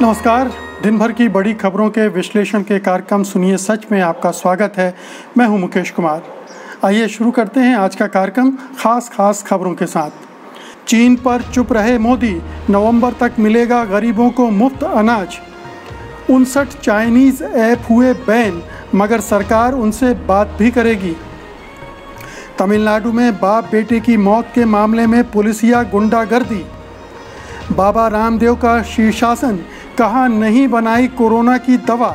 नमस्कार। दिन भर की बड़ी खबरों के विश्लेषण के कार्यक्रम सुनिए सच में आपका स्वागत है। मैं हूं मुकेश कुमार। आइए शुरू करते हैं आज का कार्यक्रम खास खबरों के साथ। चीन पर चुप रहे मोदी, नवंबर तक मिलेगा गरीबों को मुफ्त अनाज। 59 चाइनीज ऐप हुए बैन, मगर सरकार उनसे बात भी करेगी। तमिलनाडु में बाप बेटे की मौत के मामले में पुलिसिया गुंडागर्दी। बाबा रामदेव का शीर्षासन, कहा नहीं बनाई कोरोना की दवा।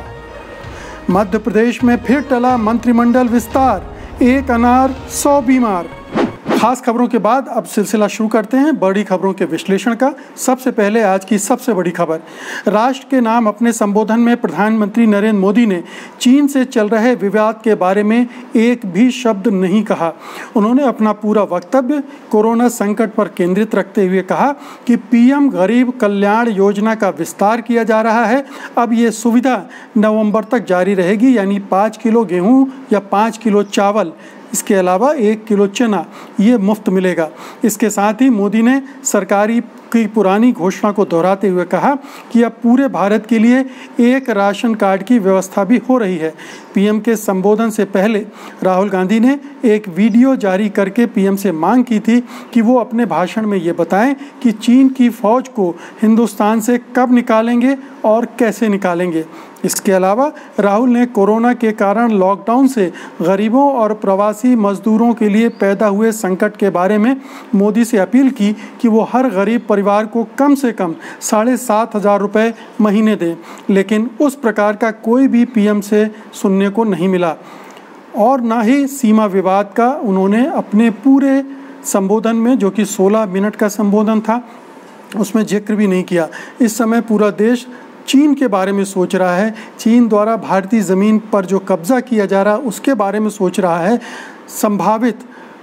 मध्य प्रदेश में फिर टला मंत्रिमंडल विस्तार, 1 अनार 100 बीमार। खास खबरों के बाद अब सिलसिला शुरू करते हैं बड़ी खबरों के विश्लेषण का। सबसे पहले आज की सबसे बड़ी खबर। राष्ट्र के नाम अपने संबोधन में प्रधानमंत्री नरेंद्र मोदी ने चीन से चल रहे विवाद के बारे में एक भी शब्द नहीं कहा। उन्होंने अपना पूरा वक्तव्य कोरोना संकट पर केंद्रित रखते हुए कहा कि पीएम गरीब कल्याण योजना का विस्तार किया जा रहा है। अब ये सुविधा नवंबर तक जारी रहेगी, यानी 5 किलो गेहूँ या 5 किलो चावल, इसके अलावा 1 किलो चना ये मुफ्त मिलेगा। इसके साथ ही मोदी ने सरकारी की पुरानी घोषणा को दोहराते हुए कहा कि अब पूरे भारत के लिए एक राशन कार्ड की व्यवस्था भी हो रही है। पीएम के संबोधन से पहले राहुल गांधी ने एक वीडियो जारी करके पीएम से मांग की थी कि वो अपने भाषण में ये बताएं कि चीन की फौज को हिंदुस्तान से कब निकालेंगे और कैसे निकालेंगे। इसके अलावा राहुल ने कोरोना के कारण लॉकडाउन से गरीबों और प्रवासी मजदूरों के लिए पैदा हुए संकट के बारे में मोदी से अपील की कि वो हर गरीब परिवार को कम से कम 7,500 रुपये महीने दें, लेकिन उस प्रकार का कोई भी पीएम से सुनने को नहीं मिला और ना ही सीमा विवाद का उन्होंने अपने पूरे संबोधन में, जो कि 16 मिनट का संबोधन था, उसमें जिक्र भी नहीं किया। इस समय पूरा देश चीन के बारे में सोच रहा है। चीन द्वारा भारतीय ज़मीन पर जो कब्जा किया जा रहा है उसके बारे में सोच रहा है। संभावित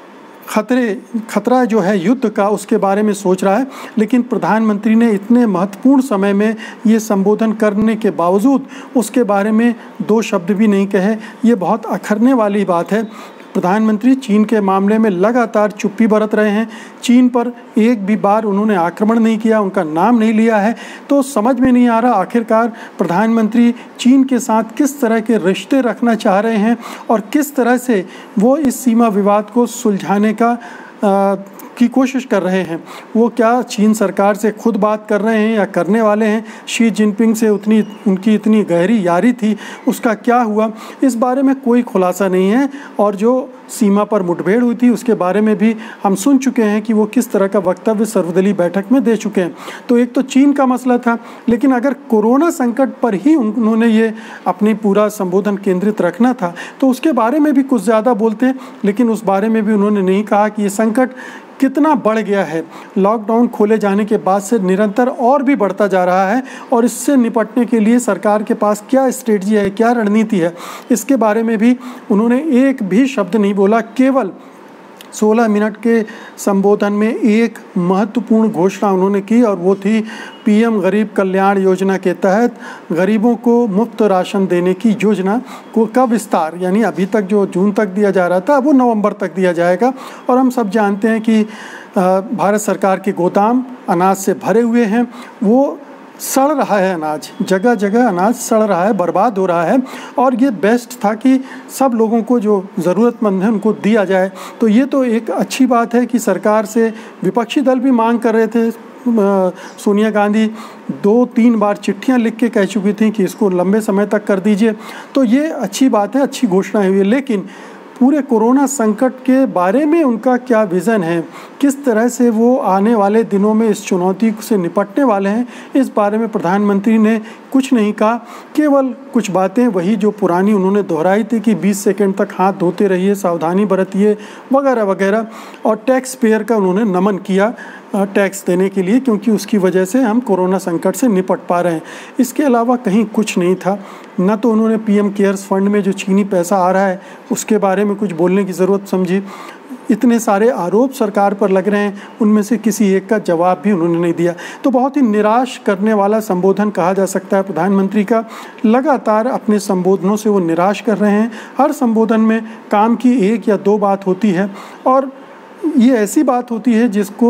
खतरा जो है युद्ध का, उसके बारे में सोच रहा है। लेकिन प्रधानमंत्री ने इतने महत्वपूर्ण समय में ये संबोधन करने के बावजूद उसके बारे में 2 शब्द भी नहीं कहे। ये बहुत अखरने वाली बात है। प्रधानमंत्री चीन के मामले में लगातार चुप्पी बरत रहे हैं। चीन पर एक भी बार उन्होंने आक्रमण नहीं किया, उनका नाम नहीं लिया है। तो समझ में नहीं आ रहा आखिरकार प्रधानमंत्री चीन के साथ किस तरह के रिश्ते रखना चाह रहे हैं और किस तरह से वो इस सीमा विवाद को सुलझाने की कोशिश कर रहे हैं। वो क्या चीन सरकार से खुद बात कर रहे हैं या करने वाले हैं? शी जिनपिंग से उनकी इतनी गहरी यारी थी, उसका क्या हुआ, इस बारे में कोई खुलासा नहीं है। और जो सीमा पर मुठभेड़ हुई थी उसके बारे में भी हम सुन चुके हैं कि वो किस तरह का वक्तव्य सर्वदलीय बैठक में दे चुके हैं। तो एक तो चीन का मसला था, लेकिन अगर कोरोना संकट पर ही उन्होंने ये अपनी पूरा संबोधन केंद्रित रखना था तो उसके बारे में भी कुछ ज़्यादा बोलते। लेकिन उस बारे में भी उन्होंने नहीं कहा कि ये संकट कितना बढ़ गया है। लॉकडाउन खोले जाने के बाद से निरंतर और भी बढ़ता जा रहा है और इससे निपटने के लिए सरकार के पास क्या स्ट्रेटजी है, क्या रणनीति है, इसके बारे में भी उन्होंने एक भी शब्द नहीं बोला। केवल 16 मिनट के संबोधन में एक महत्वपूर्ण घोषणा उन्होंने की और वो थी पीएम गरीब कल्याण योजना के तहत गरीबों को मुफ्त राशन देने की योजना का विस्तार, यानी अभी तक जो जून तक दिया जा रहा था वो नवंबर तक दिया जाएगा। और हम सब जानते हैं कि भारत सरकार के गोदाम अनाज से भरे हुए हैं, वो सड़ रहा है अनाज, जगह जगह अनाज सड़ रहा है, बर्बाद हो रहा है। और ये बेस्ट था कि सब लोगों को जो ज़रूरतमंद है उनको दिया जाए। तो ये तो एक अच्छी बात है कि सरकार से विपक्षी दल भी मांग कर रहे थे। सोनिया गांधी 2-3 बार चिट्ठियां लिख के कह चुकी थी कि इसको लंबे समय तक कर दीजिए। तो ये अच्छी बात है, अच्छी घोषणा हुई है। लेकिन पूरे कोरोना संकट के बारे में उनका क्या विज़न है, किस तरह से वो आने वाले दिनों में इस चुनौती से निपटने वाले हैं, इस बारे में प्रधानमंत्री ने कुछ नहीं कहा। केवल कुछ बातें वही जो पुरानी उन्होंने दोहराई थी कि 20 सेकंड तक हाथ धोते रहिए, सावधानी बरतिए, वगैरह वगैरह। और टैक्स पेयर का उन्होंने नमन किया टैक्स देने के लिए, क्योंकि उसकी वजह से हम कोरोना संकट से निपट पा रहे हैं। इसके अलावा कहीं कुछ नहीं था। न तो उन्होंने पीएम केयर्स फंड में जो चीनी पैसा आ रहा है उसके बारे में कुछ बोलने की ज़रूरत समझी। इतने सारे आरोप सरकार पर लग रहे हैं, उनमें से किसी एक का जवाब भी उन्होंने नहीं दिया। तो बहुत ही निराश करने वाला संबोधन कहा जा सकता है प्रधानमंत्री का। लगातार अपने संबोधनों से वो निराश कर रहे हैं। हर संबोधन में काम की 1 या 2 बात होती है और ये ऐसी बात होती है जिसको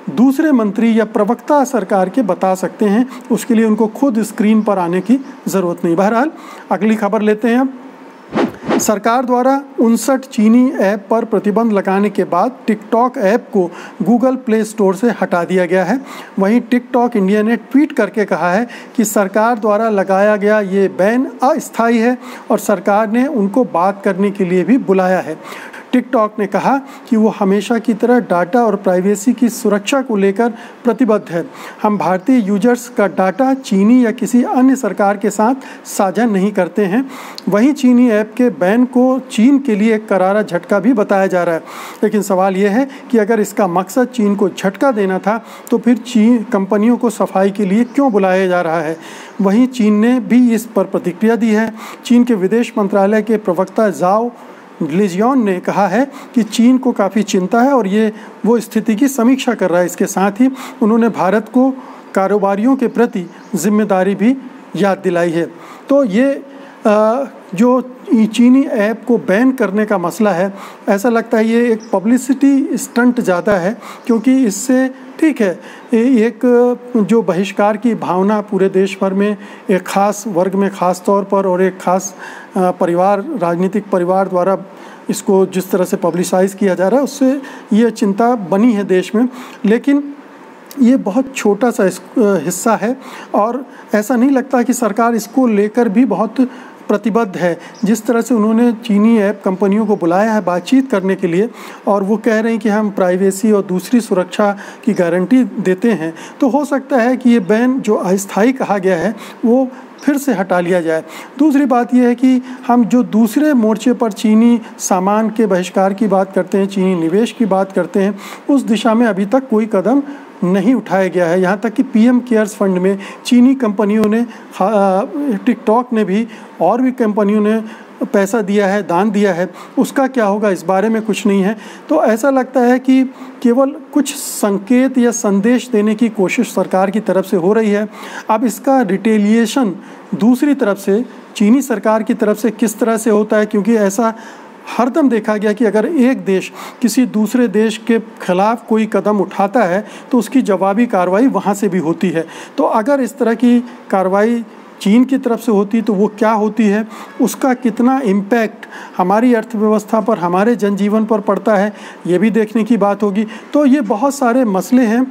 दूसरे मंत्री या प्रवक्ता सरकार के बता सकते हैं, उसके लिए उनको खुद स्क्रीन पर आने की ज़रूरत नहीं। बहरहाल अगली खबर लेते हैं अब। सरकार द्वारा 59 चीनी ऐप पर प्रतिबंध लगाने के बाद टिकटॉक ऐप को गूगल प्ले स्टोर से हटा दिया गया है। वहीं टिकटॉक इंडिया ने ट्वीट करके कहा है कि सरकार द्वारा लगाया गया ये बैन अस्थायी है और सरकार ने उनको बात करने के लिए भी बुलाया है। टिकटॉक ने कहा कि वो हमेशा की तरह डाटा और प्राइवेसी की सुरक्षा को लेकर प्रतिबद्ध है। हम भारतीय यूजर्स का डाटा चीनी या किसी अन्य सरकार के साथ साझा नहीं करते हैं। वहीं चीनी ऐप के बैन को चीन के लिए एक करारा झटका भी बताया जा रहा है। लेकिन सवाल ये है कि अगर इसका मकसद चीन को झटका देना था तो फिर चीन कंपनियों को सफाई के लिए क्यों बुलाया जा रहा है। वहीं चीन ने भी इस पर प्रतिक्रिया दी है। चीन के विदेश मंत्रालय के प्रवक्ता ज़ाओ लिजियन ने कहा है कि चीन को काफ़ी चिंता है और ये वो स्थिति की समीक्षा कर रहा है। इसके साथ ही उन्होंने भारत को कारोबारियों के प्रति जिम्मेदारी भी याद दिलाई है। तो ये जो चीनी ऐप को बैन करने का मसला है, ऐसा लगता है ये एक पब्लिसिटी स्टंट ज़्यादा है, क्योंकि इससे ठीक है एक जो बहिष्कार की भावना पूरे देश भर में एक ख़ास वर्ग में ख़ास तौर पर और एक ख़ास परिवार राजनीतिक परिवार द्वारा इसको जिस तरह से पब्लिसाइज़ किया जा रहा है, उससे ये चिंता बनी है देश में। लेकिन ये बहुत छोटा सा हिस्सा है और ऐसा नहीं लगता कि सरकार इसको लेकर भी बहुत प्रतिबद्ध है। जिस तरह से उन्होंने चीनी ऐप कंपनियों को बुलाया है बातचीत करने के लिए और वो कह रहे हैं कि हम प्राइवेसी और दूसरी सुरक्षा की गारंटी देते हैं, तो हो सकता है कि ये बैन जो अस्थायी कहा गया है वो फिर से हटा लिया जाए। दूसरी बात यह है कि हम जो दूसरे मोर्चे पर चीनी सामान के बहिष्कार की बात करते हैं, चीनी निवेश की बात करते हैं, उस दिशा में अभी तक कोई कदम नहीं उठाया गया है। यहाँ तक कि पीएम केयर्स फंड में चीनी कंपनियों ने, टिकटॉक ने भी और भी कंपनियों ने पैसा दिया है, दान दिया है, उसका क्या होगा इस बारे में कुछ नहीं है। तो ऐसा लगता है कि केवल कुछ संकेत या संदेश देने की कोशिश सरकार की तरफ से हो रही है। अब इसका रिटेलिएशन दूसरी तरफ से चीनी सरकार की तरफ से किस तरह से होता है, क्योंकि ऐसा हरदम देखा गया कि अगर एक देश किसी दूसरे देश के खिलाफ कोई कदम उठाता है तो उसकी जवाबी कार्रवाई वहाँ से भी होती है। तो अगर इस तरह की कार्रवाई चीन की तरफ से होती तो वो क्या होती है, उसका कितना इम्पैक्ट हमारी अर्थव्यवस्था पर, हमारे जनजीवन पर पड़ता है, ये भी देखने की बात होगी। तो ये बहुत सारे मसले हैं।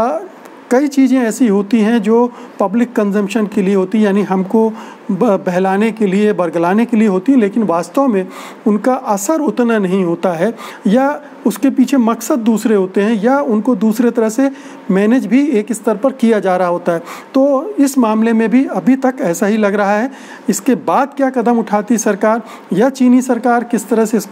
कई चीज़ें ऐसी होती हैं जो पब्लिक कंजम्पशन के लिए होती, यानी हमको बहलाने के लिए, बरगलाने के लिए होती, लेकिन वास्तव में उनका असर उतना नहीं होता है, या उसके पीछे मकसद दूसरे होते हैं, या उनको दूसरे तरह से मैनेज भी एक स्तर पर किया जा रहा होता है। तो इस मामले में भी अभी तक ऐसा ही लग रहा है। इसके बाद क्या कदम उठाती सरकार या चीनी सरकार किस तरह से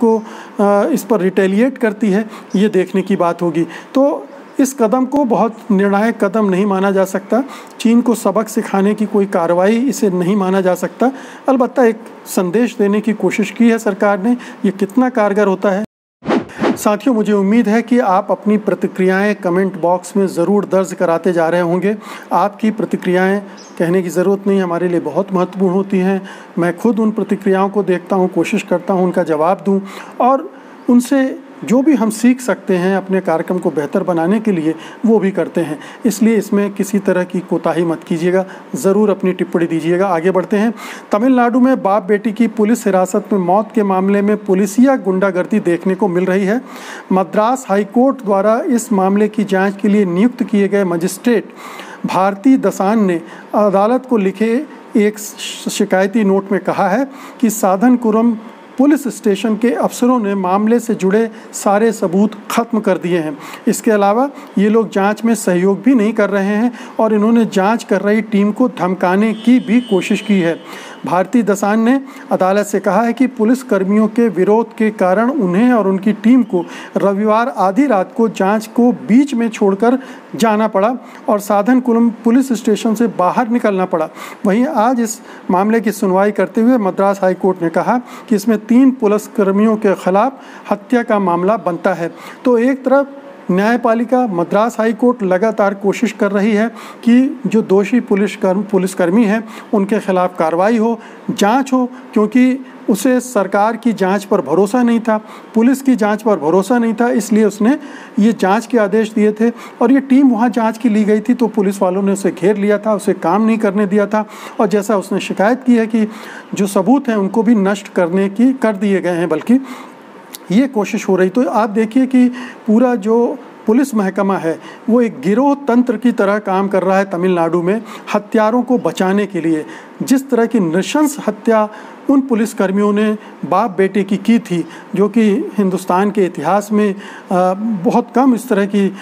इस पर रिटेलिएट करती है, ये देखने की बात होगी। तो इस कदम को बहुत निर्णायक कदम नहीं माना जा सकता। चीन को सबक सिखाने की कोई कार्रवाई इसे नहीं माना जा सकता। अलबत्ता एक संदेश देने की कोशिश की है सरकार ने, ये कितना कारगर होता है। साथियों, मुझे उम्मीद है कि आप अपनी प्रतिक्रियाएं कमेंट बॉक्स में ज़रूर दर्ज कराते जा रहे होंगे। आपकी प्रतिक्रियाएं कहने की ज़रूरत नहीं, हमारे लिए बहुत महत्वपूर्ण होती हैं। मैं खुद उन प्रतिक्रियाओं को देखता हूं, कोशिश करता हूं उनका जवाब दूं और उनसे जो भी हम सीख सकते हैं अपने कार्यक्रम को बेहतर बनाने के लिए वो भी करते हैं। इसलिए इसमें किसी तरह की कोताही मत कीजिएगा, ज़रूर अपनी टिप्पणी दीजिएगा। आगे बढ़ते हैं। तमिलनाडु में बाप बेटी की पुलिस हिरासत में मौत के मामले में पुलिसिया गुंडागर्दी देखने को मिल रही है। मद्रास हाईकोर्ट द्वारा इस मामले की जाँच के लिए नियुक्त किए गए मजिस्ट्रेट भारती दसान ने अदालत को लिखे एक शिकायती नोट में कहा है कि साधनकुरम पुलिस स्टेशन के अफसरों ने मामले से जुड़े सारे सबूत खत्म कर दिए हैं। इसके अलावा ये लोग जांच में सहयोग भी नहीं कर रहे हैं और इन्होंने जांच कर रही टीम को धमकाने की भी कोशिश की है। भारती दसान ने अदालत से कहा है कि पुलिस कर्मियों के विरोध के कारण उन्हें और उनकी टीम को रविवार आधी रात को जांच को बीच में छोड़कर जाना पड़ा और साधनकुरम पुलिस स्टेशन से बाहर निकलना पड़ा। वहीं आज इस मामले की सुनवाई करते हुए मद्रास हाईकोर्ट ने कहा कि इसमें 3 पुलिसकर्मियों के खिलाफ हत्या का मामला बनता है। तो एक तरफ न्यायपालिका मद्रास हाईकोर्ट लगातार कोशिश कर रही है कि जो दोषी पुलिसकर्मी हैं उनके खिलाफ कार्रवाई हो, जांच हो, क्योंकि उसे सरकार की जांच पर भरोसा नहीं था, पुलिस की जांच पर भरोसा नहीं था, इसलिए उसने ये जांच के आदेश दिए थे। और ये टीम वहाँ जांच की ली गई थी तो पुलिस वालों ने उसे घेर लिया था, उसे काम नहीं करने दिया था, और जैसा उसने शिकायत की है कि जो सबूत हैं उनको भी नष्ट कर दिए गए हैं, बल्कि ये कोशिश हो रही। तो आप देखिए कि पूरा जो पुलिस महकमा है वो एक गिरोह तंत्र की तरह काम कर रहा है तमिलनाडु में हत्यारों को बचाने के लिए। जिस तरह की नृशंस हत्या उन पुलिसकर्मियों ने बाप बेटे की थी, जो कि हिंदुस्तान के इतिहास में बहुत कम इस तरह की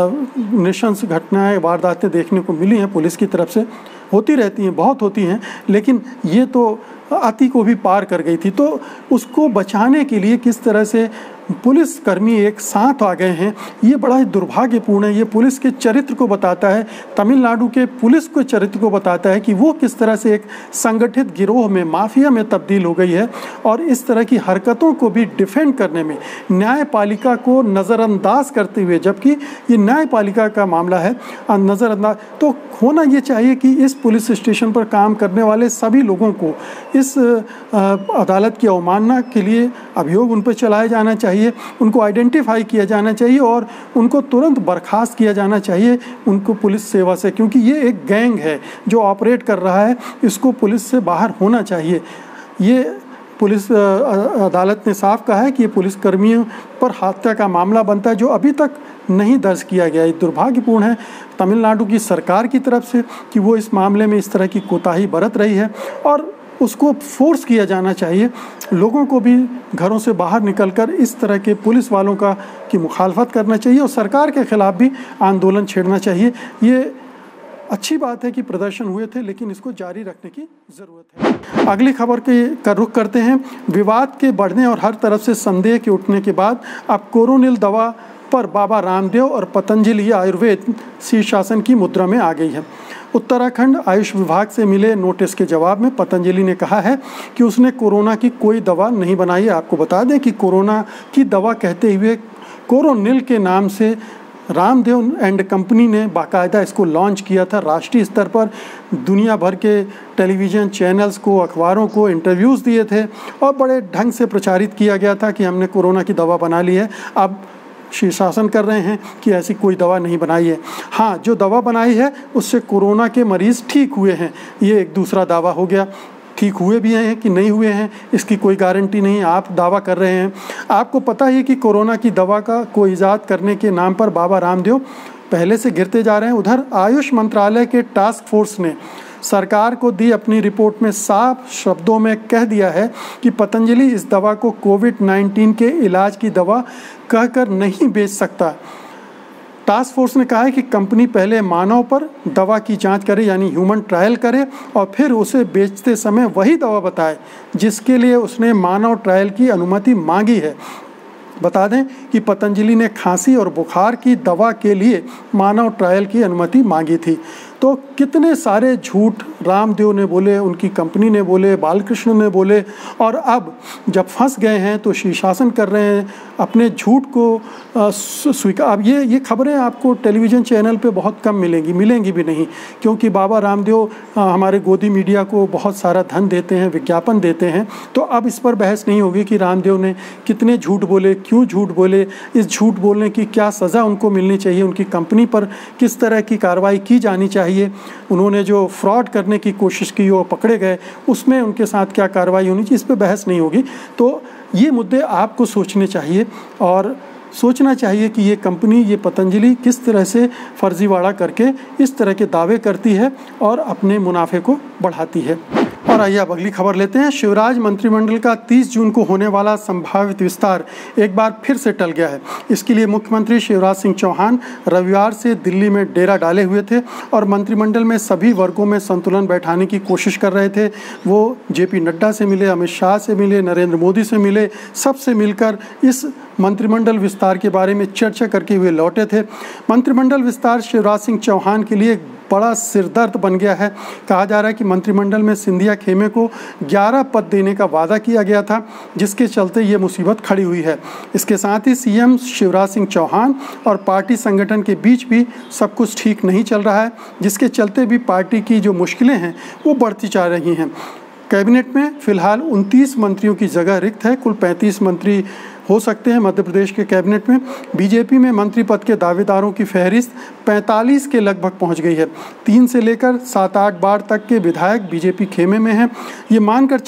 नृशंस घटनाएं वारदातें देखने को मिली हैं। पुलिस की तरफ से होती रहती हैं, बहुत होती हैं, लेकिन ये तो अति को भी पार कर गई थी। तो उसको बचाने के लिए किस तरह से पुलिसकर्मी एक साथ आ गए हैं, ये बड़ा ही दुर्भाग्यपूर्ण है। ये पुलिस के चरित्र को बताता है, तमिलनाडु के पुलिस के चरित्र को बताता है कि वो किस तरह से एक संगठित गिरोह में, माफिया में तब्दील हो गई है। और इस तरह की हरकतों को भी डिफेंड करने में, न्यायपालिका को नज़रअंदाज करते हुए, जबकि ये न्यायपालिका का मामला है, नज़रअंदाज तो होना ये चाहिए कि इस पुलिस स्टेशन पर काम करने वाले सभी लोगों को इस अदालत की अवमानना के लिए अभियोग उन पर चलाया जाना चाहिए, उनको आइडेंटिफाई किया जाना चाहिए और उनको तुरंत बर्खास्त किया जाना चाहिए उनको पुलिस सेवा से, क्योंकि ये एक गैंग है जो ऑपरेट कर रहा है, इसको पुलिस से बाहर होना चाहिए। ये पुलिस अदालत ने साफ कहा है कि ये पुलिसकर्मियों पर हत्या का मामला बनता है जो अभी तक नहीं दर्ज किया गया। ये दुर्भाग्यपूर्ण है तमिलनाडु की सरकार की तरफ से कि वो इस मामले में इस तरह की कोताही बरत रही है, और उसको फोर्स किया जाना चाहिए। लोगों को भी घरों से बाहर निकलकर इस तरह के पुलिस वालों की मुखालफत करना चाहिए और सरकार के खिलाफ भी आंदोलन छेड़ना चाहिए। ये अच्छी बात है कि प्रदर्शन हुए थे, लेकिन इसको जारी रखने की ज़रूरत है। अगली खबर का रुख करते हैं। विवाद के बढ़ने और हर तरफ से संदेह के उठने के बाद अब कोरोनिल दवा पर बाबा रामदेव और पतंजलि आयुर्वेद शीर्षासन की मुद्रा में आ गई है। उत्तराखंड आयुष विभाग से मिले नोटिस के जवाब में पतंजलि ने कहा है कि उसने कोरोना की कोई दवा नहीं बनाई है। आपको बता दें कि कोरोना की दवा कहते हुए कोरोनिल के नाम से रामदेव एंड कंपनी ने बाकायदा इसको लॉन्च किया था। राष्ट्रीय स्तर पर दुनिया भर के टेलीविज़न चैनल्स को, अखबारों को इंटरव्यूज़ दिए थे और बड़े ढंग से प्रचारित किया गया था कि हमने कोरोना की दवा बना ली है। अब शीर्षासन कर रहे हैं कि ऐसी कोई दवा नहीं बनाई है। हाँ, जो दवा बनाई है उससे कोरोना के मरीज़ ठीक हुए हैं, ये एक दूसरा दावा हो गया। ठीक हुए भी हैं कि नहीं हुए हैं इसकी कोई गारंटी नहीं, आप दावा कर रहे हैं। आपको पता ही कि कोरोना की दवा को ईजाद करने के नाम पर बाबा रामदेव पहले से गिरते जा रहे हैं। उधर आयुष मंत्रालय के टास्क फोर्स ने सरकार को दी अपनी रिपोर्ट में साफ शब्दों में कह दिया है कि पतंजलि इस दवा को कोविड-19 के इलाज की दवा कहकर नहीं बेच सकता। टास्क फोर्स ने कहा है कि कंपनी पहले मानव पर दवा की जांच करे, यानी ह्यूमन ट्रायल करे, और फिर उसे बेचते समय वही दवा बताए जिसके लिए उसने मानव ट्रायल की अनुमति मांगी है। बता दें कि पतंजलि ने खांसी और बुखार की दवा के लिए मानव ट्रायल की अनुमति मांगी थी। तो कितने सारे झूठ रामदेव ने बोले, उनकी कंपनी ने बोले, बालकृष्ण ने बोले, और अब जब फंस गए हैं तो शीर्षासन कर रहे हैं, अपने झूठ को स्वीकार। अब ये खबरें आपको टेलीविज़न चैनल पे बहुत कम मिलेंगी भी नहीं, क्योंकि बाबा रामदेव हमारे गोदी मीडिया को बहुत सारा धन देते हैं, विज्ञापन देते हैं। तो अब इस पर बहस नहीं होगी कि रामदेव ने कितने झूठ बोले, क्यों झूठ बोले, इस झूठ बोलने की क्या सज़ा उनको मिलनी चाहिए, उनकी कंपनी पर किस तरह की कार्रवाई की जानी चाहिए, उन्होंने जो फ्रॉड करने की कोशिश की और पकड़े गए उसमें उनके साथ क्या कार्रवाई होनी चाहिए, इस पर बहस नहीं होगी। तो ये मुद्दे आपको सोचने चाहिए और सोचना चाहिए कि ये कंपनी, ये पतंजलि किस तरह से फर्जीवाड़ा करके इस तरह के दावे करती है और अपने मुनाफे को बढ़ाती है। और आइए अब अगली खबर लेते हैं। शिवराज मंत्रिमंडल का 30 जून को होने वाला संभावित विस्तार एक बार फिर से टल गया है। इसके लिए मुख्यमंत्री शिवराज सिंह चौहान रविवार से दिल्ली में डेरा डाले हुए थे और मंत्रिमंडल में सभी वर्गों में संतुलन बैठाने की कोशिश कर रहे थे। वो जेपी नड्डा से मिले, अमित शाह से मिले, नरेंद्र मोदी से मिले, सबसे मिलकर इस मंत्रिमंडल विस्तार के बारे में चर्चा करके हुए लौटे थे। मंत्रिमंडल विस्तार शिवराज सिंह चौहान के लिए बड़ा सिरदर्द बन गया है। कहा जा रहा है कि मंत्रिमंडल में सिंधिया खेमे को 11 पद देने का वादा किया गया था, जिसके चलते ये मुसीबत खड़ी हुई है। इसके साथ ही सीएम शिवराज सिंह चौहान और पार्टी संगठन के बीच भी सब कुछ ठीक नहीं चल रहा है, जिसके चलते भी पार्टी की जो मुश्किलें हैं वो बढ़ती जा रही हैं। कैबिनेट में फिलहाल 29 मंत्रियों की जगह रिक्त है। कुल 35 मंत्री हो सकते हैं मध्य प्रदेश के कैबिनेट में। बीजेपी में मंत्री पद के दावेदारों की फहरिस्त 45 के लगभग पहुंच गई है। 3 से लेकर 7-8 बार तक के विधायक बीजेपी खेमे में हैं। ये मानकर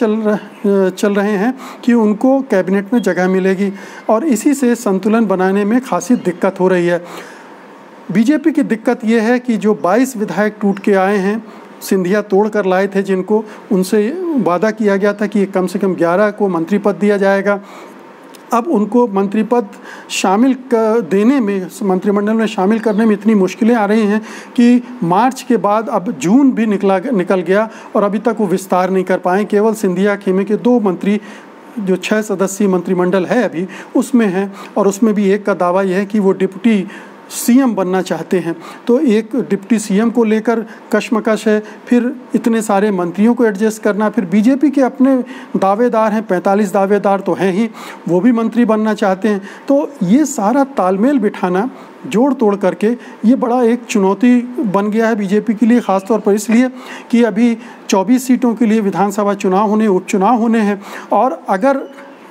चल रहे हैं कि उनको कैबिनेट में जगह मिलेगी और इसी से संतुलन बनाने में खासी दिक्कत हो रही है। बीजेपी की दिक्कत ये है कि जो 22 विधायक टूट के आए हैं, सिंधिया तोड़ कर लाए थे, जिनको उनसे वादा किया गया था कि कम से कम 11 को मंत्री पद दिया जाएगा। अब उनको मंत्री पद शामिल देने में, मंत्रिमंडल में शामिल करने में इतनी मुश्किलें आ रही हैं कि मार्च के बाद अब जून भी निकल गया और अभी तक वो विस्तार नहीं कर पाए। केवल सिंधिया खेमे के 2 मंत्री जो 6 सदस्यीय मंत्रिमंडल है अभी उसमें हैं, और उसमें भी एक का दावा यह है कि वो डिप्टी सीएम बनना चाहते हैं। तो एक डिप्टी सीएम को लेकर कशमकश है, फिर इतने सारे मंत्रियों को एडजस्ट करना, फिर बीजेपी के अपने दावेदार हैं, 45 दावेदार तो हैं ही, वो भी मंत्री बनना चाहते हैं। तो ये सारा तालमेल बिठाना जोड़ तोड़ करके ये बड़ा एक चुनौती बन गया है बीजेपी के लिए, ख़ासतौर पर इसलिए कि अभी 24 सीटों के लिए विधानसभा चुनाव होने, उपचुनाव होने हैं, और अगर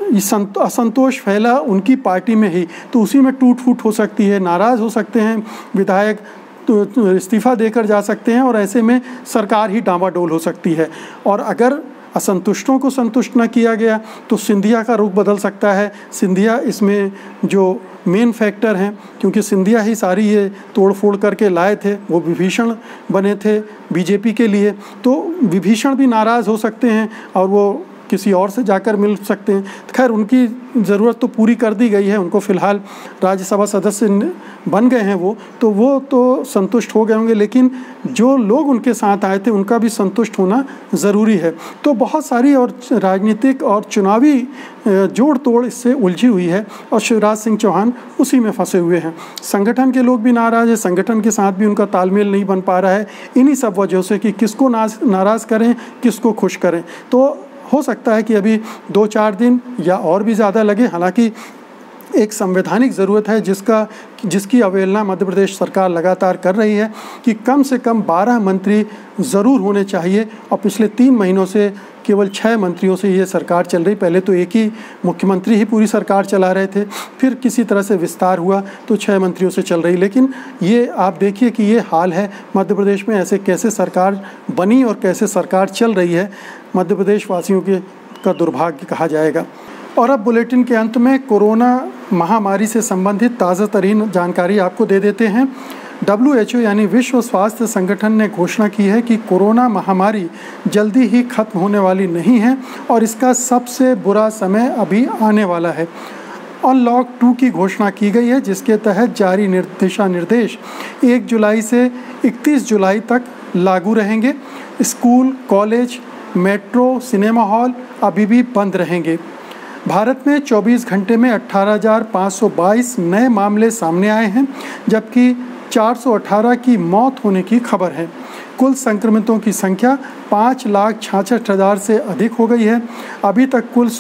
असंतोष फैला उनकी पार्टी में ही तो उसी में टूट फूट हो सकती है, नाराज़ हो सकते हैं विधायक, तो इस्तीफ़ा देकर जा सकते हैं और ऐसे में सरकार ही डामाडोल हो सकती है। और अगर असंतुष्टों को संतुष्ट न किया गया तो सिंधिया का रुख बदल सकता है। सिंधिया इसमें जो मेन फैक्टर हैं, क्योंकि सिंधिया ही सारी ये तोड़ फोड़ करके लाए थे, वो विभीषण बने थे बीजेपी के लिए, तो विभीषण भी नाराज़ हो सकते हैं और वो किसी और से जाकर मिल सकते हैं। खैर, उनकी ज़रूरत तो पूरी कर दी गई है, उनको फ़िलहाल राज्यसभा सदस्य बन गए हैं वो तो संतुष्ट हो गए होंगे, लेकिन जो लोग उनके साथ आए थे उनका भी संतुष्ट होना ज़रूरी है। तो बहुत सारी और राजनीतिक और चुनावी जोड़ तोड़ इससे उलझी हुई है और शिवराज सिंह चौहान उसी में फंसे हुए हैं। संगठन के लोग भी नाराज़ हैं, संगठन के साथ भी उनका तालमेल नहीं बन पा रहा है, इन्हीं सब वजहों से कि किसको नाराज़ करें, किसको खुश करें। तो हो सकता है कि अभी 2-4 दिन या और भी ज़्यादा लगे। हालांकि एक संवैधानिक ज़रूरत है जिसकी अवहेलना मध्य प्रदेश सरकार लगातार कर रही है कि कम से कम 12 मंत्री ज़रूर होने चाहिए, और पिछले 3 महीनों से केवल 6 मंत्रियों से ये सरकार चल रही। पहले तो एक ही मुख्यमंत्री ही पूरी सरकार चला रहे थे, फिर किसी तरह से विस्तार हुआ तो 6 मंत्रियों से चल रही। लेकिन ये आप देखिए कि ये हाल है मध्य प्रदेश में, ऐसे कैसे सरकार बनी और कैसे सरकार चल रही है, मध्य प्रदेश वासियों का दुर्भाग्य कहा जाएगा। और अब बुलेटिन के अंत में कोरोना महामारी से संबंधित ताज़ा तरीन जानकारी आपको दे देते हैं। WHO यानी विश्व स्वास्थ्य संगठन ने घोषणा की है कि कोरोना महामारी जल्दी ही खत्म होने वाली नहीं है और इसका सबसे बुरा समय अभी आने वाला है। अनलॉक 2 की घोषणा की गई है, जिसके तहत जारी दिशा निर्देश 1 जुलाई से 31 जुलाई तक लागू रहेंगे। School, college, metro, cinema hall अभी भी बंद रहेंगे। भारत में 24 घंटे में 18,522 नए मामले सामने आए हैं, जबकि 418 की मौत होने की खबर है। कुल संक्रमितों की संख्या 5,66,000 से अधिक हो गई है। अभी तक कुल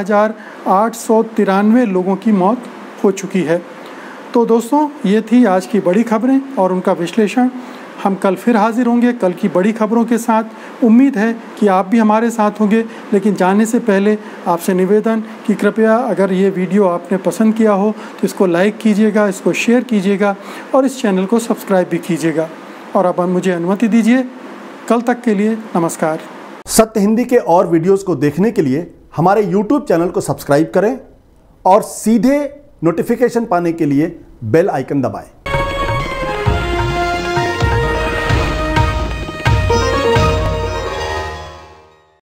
16,893 लोगों की मौत हो चुकी है। तो दोस्तों, ये थी आज की बड़ी खबरें और उनका विश्लेषण। हम कल फिर हाजिर होंगे कल की बड़ी खबरों के साथ। उम्मीद है कि आप भी हमारे साथ होंगे, लेकिन जाने से पहले आपसे निवेदन कि कृपया अगर ये वीडियो आपने पसंद किया हो तो इसको लाइक कीजिएगा, इसको शेयर कीजिएगा और इस चैनल को सब्सक्राइब भी कीजिएगा। और अब मुझे अनुमति दीजिए, कल तक के लिए नमस्कार। सत्य हिंदी के और वीडियोज़ को देखने के लिए हमारे YouTube चैनल को सब्सक्राइब करें और सीधे नोटिफिकेशन पाने के लिए बेल आइकन दबाएं।